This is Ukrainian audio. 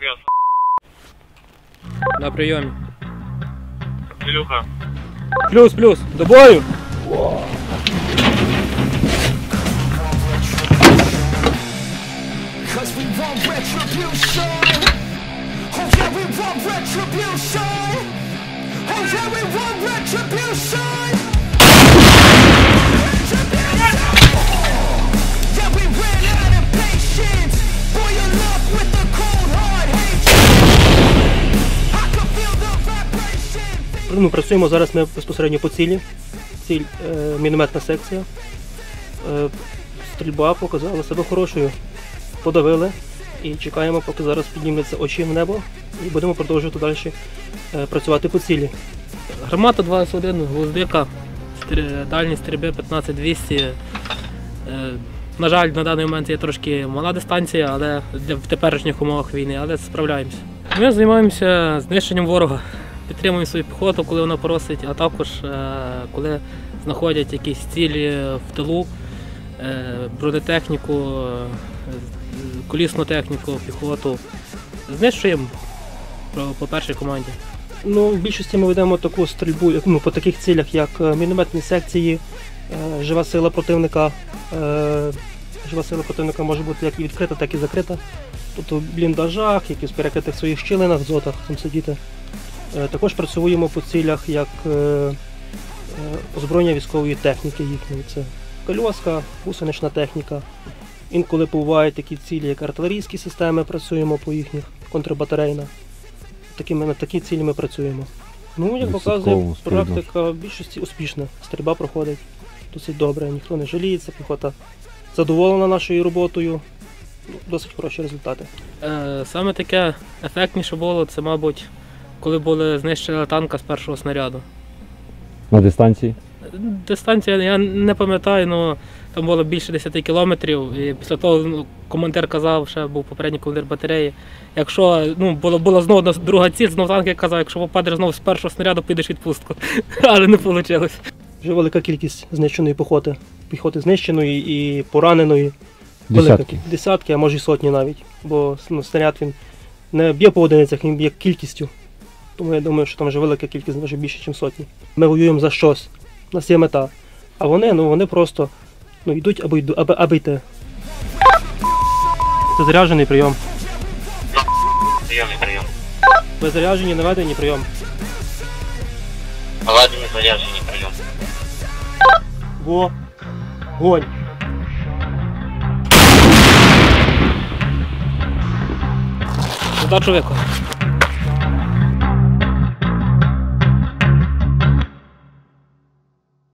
ясно. На прийомі. Ілюха. Плюс, плюс, до бою! Працюємо зараз ми безпосередньо по цілі. Ціль мінометна секція. Стрільба показала себе хорошою. Подавили і чекаємо, поки зараз підніметься очі в небо і будемо продовжувати далі працювати по цілі. Гармата 2С1, гвоздика, дальність стрільби 15200. На жаль, на даний момент є трошки мала дистанція, але в теперішніх умовах війни, але справляємося. Ми займаємося знищенням ворога. Підтримуємо свою піхоту, коли вона просить, а також коли знаходять якісь цілі в тилу, бронетехніку, колісну техніку, піхоту. Знищуємо по першій команді. В більшості ми ведемо таку стрільбу по таких цілях, як мінометні секції, жива сила противника. Жива сила противника може бути як і відкрита, так і закрита. Тобто в бліндажах, якісь перекритих своїх щілинах, зотах там сидіти. Також працюємо по цілях як озброєння військової техніки їхньої. Це кольоска, гусенична техніка. Інколи бувають такі цілі, як артилерійські системи, працюємо по їхніх, контрбатарейна. На такі цілі ми працюємо. Як показує практика, в більшості успішна. Стрільба проходить досить добре, ніхто не жаліється, піхота задоволена нашою роботою. Досить хороші результати. Саме таке ефектніше було, це, мабуть, коли були знищені танка з першого снаряду. На дистанції? Дистанція, я не пам'ятаю, але там було більше 10 кілометрів. І після того командир казав, ще був попередній командир батареї, якщо була знову друга ціль, знову танк казав, якщо попадеш знову з першого снаряду, підеш в відпустку. Але не вийшло. Вже велика кількість знищеної піхоти знищеної і пораненої. Десятки, а може і сотні навіть. Бо снаряд він не б'є по одиницях, він б'є кількістю. Тому я думаю, що там вже велика кількість, вже більше, ніж сотні. Ми воюємо за щось, у нас є мета. А вони просто йдуть аби йти. Це заряджений прийом. Прийомний прийом. Ви заряджені, наведені прийом. Наведені, заряджені прийом. Вогонь. Задачу виконано.